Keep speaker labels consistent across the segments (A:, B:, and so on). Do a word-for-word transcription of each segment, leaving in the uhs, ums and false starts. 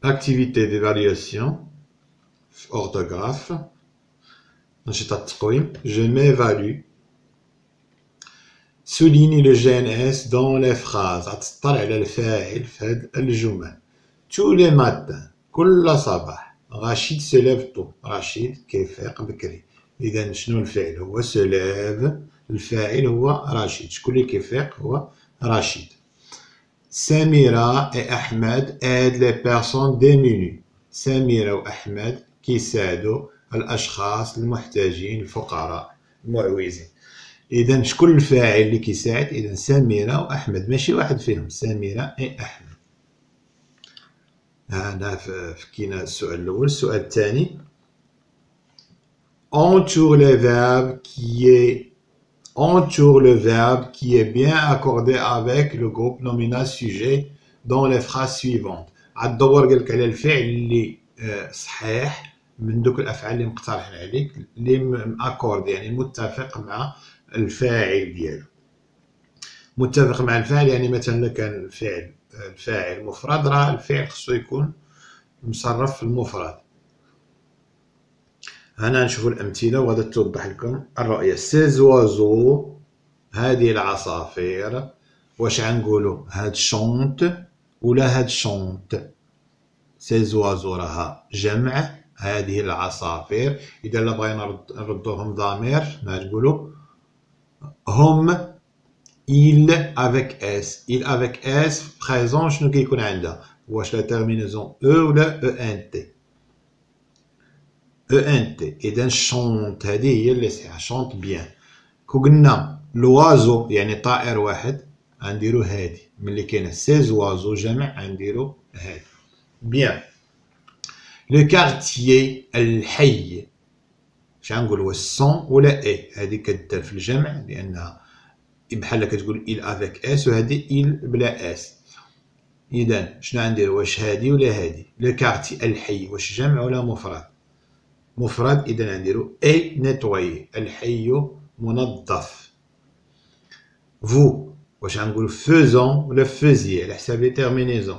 A: activité d'évaluation orthographe. Je m'évalue. Souligne le G N S dans les phrases. Tous les matins, كل صباح رشيد se lève tôt. رشيد كيفيق بكري. إذا شنو الفعل؟ هو se lève. الفاعل هو رشيد. شكون اللي كيفيق؟ هو رشيد. سميرة et Ahmed aident les personnes démunies. سميرة وأحمد كيساعدوا الأشخاص المحتاجين الفقراء المعوزين. إذا شكون الفاعل اللي كيساعد؟ إذا سميرة وأحمد، ماشي واحد فيهم، سميرة et أحمد. هنا فكينا السؤال الأول. السؤال الثاني entoure les verbes qui est entoure le verbe qui est bien accordé avec le groupe nominal sujet dans les phrases suivantes. عالدور قالك على الفعل اللي صحيح من دوك الأفعال اللي مقترحين عليك اللي مأكورد يعني متفق مع الفاعل ديالو. متفق مع الفاعل يعني مثلا كان الفعل الفاعل مفرد راه الفعل خصو يكون مصرف في المفرد. هنا نشوفوا الأمثلة وغادا توضح لكم الرؤية. سيز وازو، هذه العصافير، واش غنقولوا هاد شونت ولا هاد شونت؟ سيز وازو راها جمع، هذه العصافير. إذا لا بغينا نردوهم ضمير ما تقولوا هم il avec s. il avec s présent شنو كيكون عندها؟ واش لا تيرمينيزون e ولا ent؟ ent. إذا شونت هذه هي اللي صحيحة، شونت بيان. كو قلنا لوازو يعني طائر واحد غنديرو هادي، ملي كاينه سيز وازو جمع غنديرو هادي. بيان. لو كارتيي الحي، اش غنقول واش سون ولا اي؟ هادي كدار في الجمع لأنها بحال كتقول il avec s وهادي il بلا s. إذا شنو غندير؟ واش هادي ولا هادي؟ لو كارتي الحي واش جمع ولا مفرد؟ مفرد. إذا غنديرو اي نيتوايي، الحي منظف. فو واش غنقولو فوزون ولا فوزيي على حساب لي تيرمينيزون؟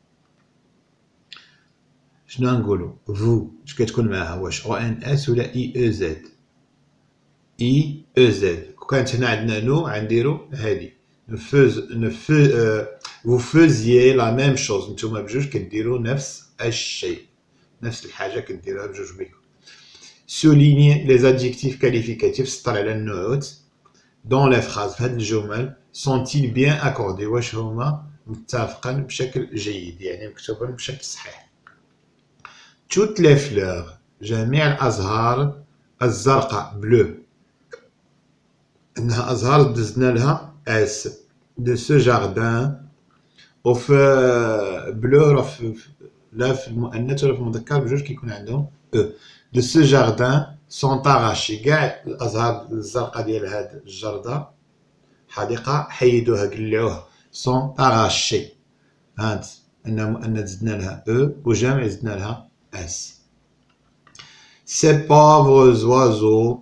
A: شنو غنقولو؟ فو اش كتكون معاها؟ واش او ان اس ولا اي او زد؟ اي او زد. كون كانت هنا عندنا نو غنديرو هادي نفوز نفو فو فوزيي لا ميم شوز. نتوما بجوج كديرو نفس الشيء، نفس الحاجة كديروها بجوج بيكم. souligne les adjectifs qualificatifs. سطر على النعوت dans les phrases. في هاد الجمل sont-ils bien accordés؟ واش هما متفقين بشكل جيد يعني مكتوبين بشكل صحيح. toutes les fleurs، جميع الأزهار الزرقاء بلو، إنها أزهار دزنا لها اس. de ce jardin وفي بلو راه لا في المؤنث ولا في المذكر بجوج كيكون عندهم او. de ce jardin sont arrachés. كاع الأزهار الزرقاء ديال هاد الجردة حديقة حيدوها قلعوها. sont arrachés. هانت أن مؤنث زدنا لها او وجمع زدنا لها اس. ces pauvres oiseaux،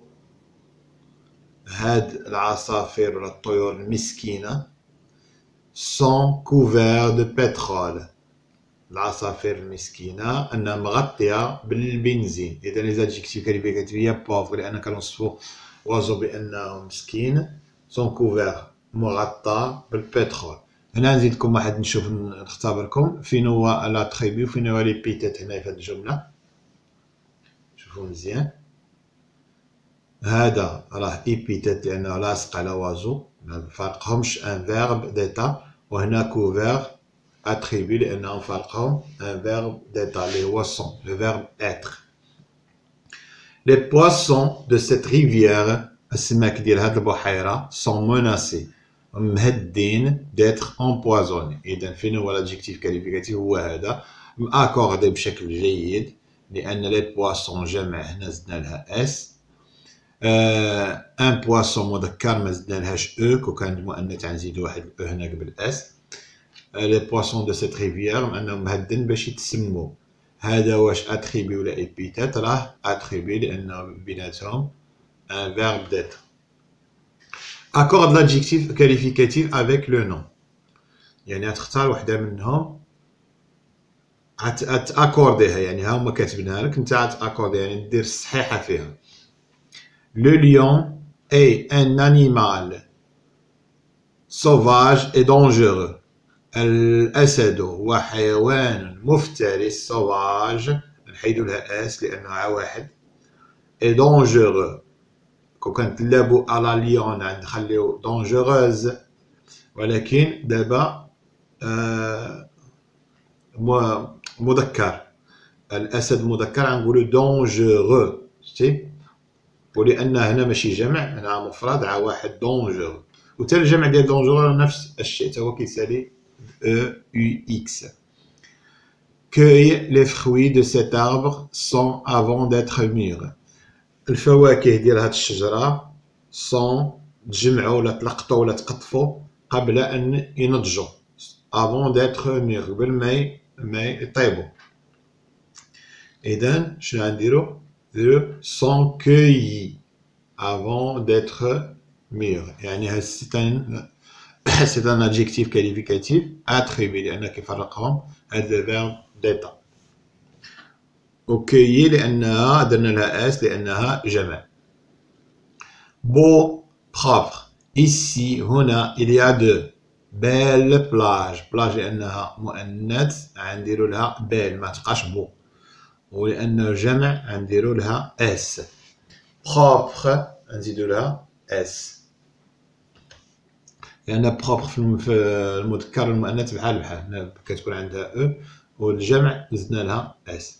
A: هاد العصافير ولا الطيور المسكينة sont couverts de pétrole. العصافير المسكينة أنها مغطية بالبنزين. إذا لي زادجيكتيف كاليفيكاتيف هي بوفغ لأن كنوصفو وازو بأنه مسكين. سون كوفير مغطى بالبترول. هنا نزيدكم واحد نشوف نختبركم فين هو لاتريبيو وفين هو ليبيتيت هنا في هاد الجملة. شوفو مزيان. هذا راه ايبيتيت لأنه لاصق على وازو مفارقهمش ان فيرب ديتا، وهنا كوفير attribut لأنهم فرقهم un verbe d'être اللي هو sont le verbe être. les poissons de cette rivière السمك ديال هاد البحيرة sont menacés مهدين d'être empoisonnés. إذا فين هو l'adjectif qualificatif؟ هو هذا مأكوردي بشكل جيد لأن les poissons جمع هنا زدنا لها اس. ان بواسون مذكر ما زدنا لهاش او، كون كان مؤنث غنزيدو واحد او هنا قبل اس. لي بواسون دو سيت ريفيير انهم مهدن باش يتسموا. هذا واش اتريبي ولا ايبيتات؟ راه اتريبي لانه بيناتهم ان فيرب ديتر. اكورد لادجيكتيف كاليفيكاتيف افيك لو نون، يعني تختار وحده منهم غتاكورديها، يعني ها هما كاتبينها لك انت غتاكورديها، يعني دير الصحيحه فيها. لو ليون اي ان انيمال sauvage et dangereux. الأسد هو حيوان مفترس sauvage، نحيدو لها اس لأنها واحد، et dangereux. كون كنتلابو على ليون نخليو dangereuse، ولكن دابا آه مذكر، الأسد مذكر غنقولو dangereux، شتي؟ ولأن هنا ماشي جمع، هنا مفرد ع واحد dangereux، و حتى الجمع ديال dangereux نفس الشيء، تا هو كيسالي E U X. Cueille les fruits de cet arbre sans avant d'être mûrs. الفواكه ديال هاد الشجرة sans تجمعوا ولا تلقطوا ولا تقطفوا قبل أن ينضجوا. avant d'être mûrs، قبل ما ما يطيبوا. إذا شنو غنديرو؟ نديرو sont cueillis avant d'être mûrs، يعني هاد c'est un c'est un adjectif qualificatif attribué لأنه كيفرقهم هاد le verbe d'état. وكيي لأنها درنا لها اس لأنها جمع. beau propre. ici هنا il y a de belles plages. plage لأنها مؤنث غنديرو لها belle، ما تبقاش beau، ولأنه جمع غنديرو لها اس. propre نزيدو لها اس، لأن بروبر في المذكر والمؤنث بحال بحال، كتكون عندها او، والجمع زدنا لها اس.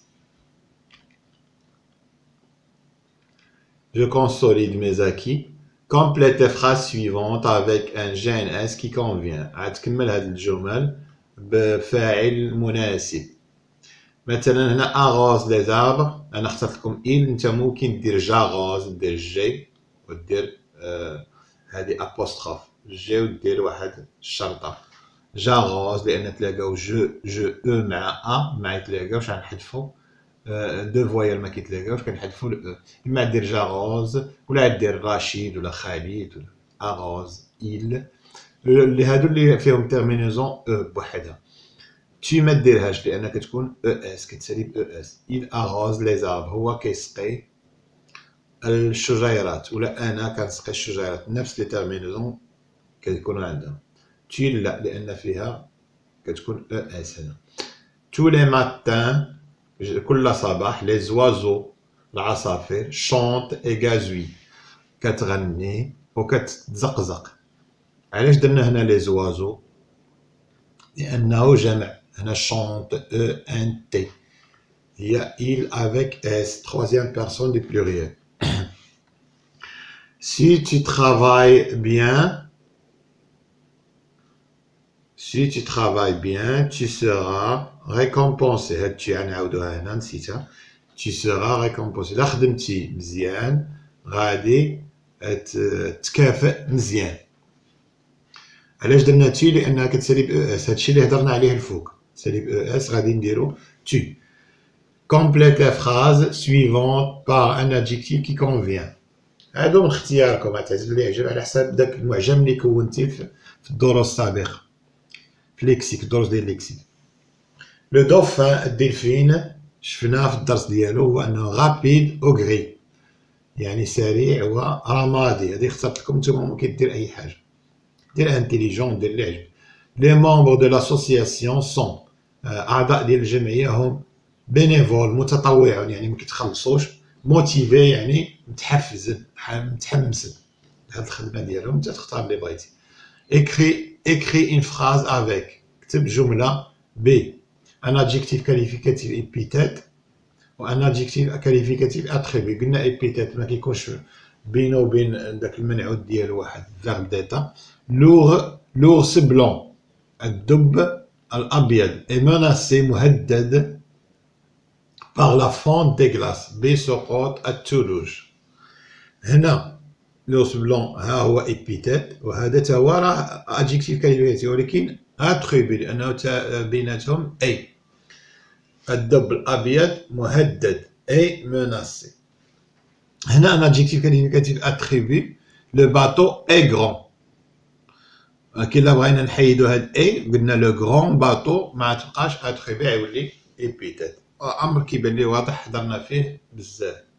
A: Je consolide mes acquis. Complète les phrases suivantes avec un G N S qui convient. غتكمل هاد الجمل بفاعل مناسب. مثلا هنا arrose les arbres، أنا اخترت لكم إل، أنت ممكن دير j'arrose، دير جي ودير آه هادي apostrophe جي ودير واحد الشرطة j'arrose، لأن تلاقاو جو جو او مع ا ما يتلاقاوش، غنحذفو دو فوايال ما كيتلاقاوش، كنحذفو ال او، إما دير j'arrose ولا دير رشيد ولا خالد ولا arrose il، اللي هادو اللي فيهم تيرمينيزون او بوحدها. تي ما ديرهاش لأن كتكون او اس، كتسالي ب او اس. il arrose les arbres، هو كيسقي الشجيرات، ولا أنا كنسقي الشجيرات، نفس لي تيرمينيزون كيكونوا عندها. تي لا لأن فيها كتكون او اس هنا. tous les matins، كل صباح les oiseaux، العصافير chantent et gazouillent، كتغني وكتزقزق. علاش درنا هنا les oiseaux؟ لأنه جمع، هنا chante e n t، هي il avec s، troisième personne du pluriel. si tu travailles bien si tu travailles bien tu seras récompensé. هاد tu غنعاودوها هنا نسيتها، tu seras récompensé. إلا خدمتي مزيان غادي تكافئ مزيان. علاش درنا تي؟ لأنها كتسالي ب او اس، هادشي اللي هضرنا عليه الفوق تسالي ب او اس، غادي نديرو tu. complète la phrase suivante par un adjectif qui convient. هادو من اختياركم، عتعزل اللي يعجب على حساب داك المعجم اللي كونتيه في الدروس السابقة في ليكسيك، الدروس ديال ليكسيك. لو دوفان، الدلفين، شفناه في الدرس ديالو، هو انه غابيد او غري، يعني سريع ورمادي. هادي اخترت لكم، نتوما ممكن دير اي حاجة، دير انتيليجون، دير اللي عجبك. لي مونبر دو لاسوسياسيون سون، اعضاء ديال الجمعية هم بينيفول، متطوعون، يعني ما كيتخلصوش. موتيفي يعني متحفز متحمس لهاد الخدمة ديالهم، انت تختار اللي بغيتي. écris écris une phrase avec، كتب جملة ب un adjectif qualificatif épithète و un adjectif qualificatif attribut. قلنا épithète ما كيكونش بينه وبين داك المنعوت ديال واحد verbe d'état. لوغ لوغس بلون، الدب الأبيض، est menacé مهدد par la fonte des glaces بسقوط الثلوج. هنا لوغس بلون ها هو ابيتيت، وهذا تا هو راه ادجيكتيف كاليفيكاتيف، ولكن اتريبي لانه بيناتهم اي. الدب الابيض مهدد اي مناسي. هنا ان ادجيكتيف كاليفيكاتيف اتريبي. لو باطو اي غران، كي لا بغينا نحيدو هاد اي قلنا لو غران باطو ما تبقاش اتريبي، يولي épithète. أمر كيبان لي واضح، حضرنا فيه بزاف.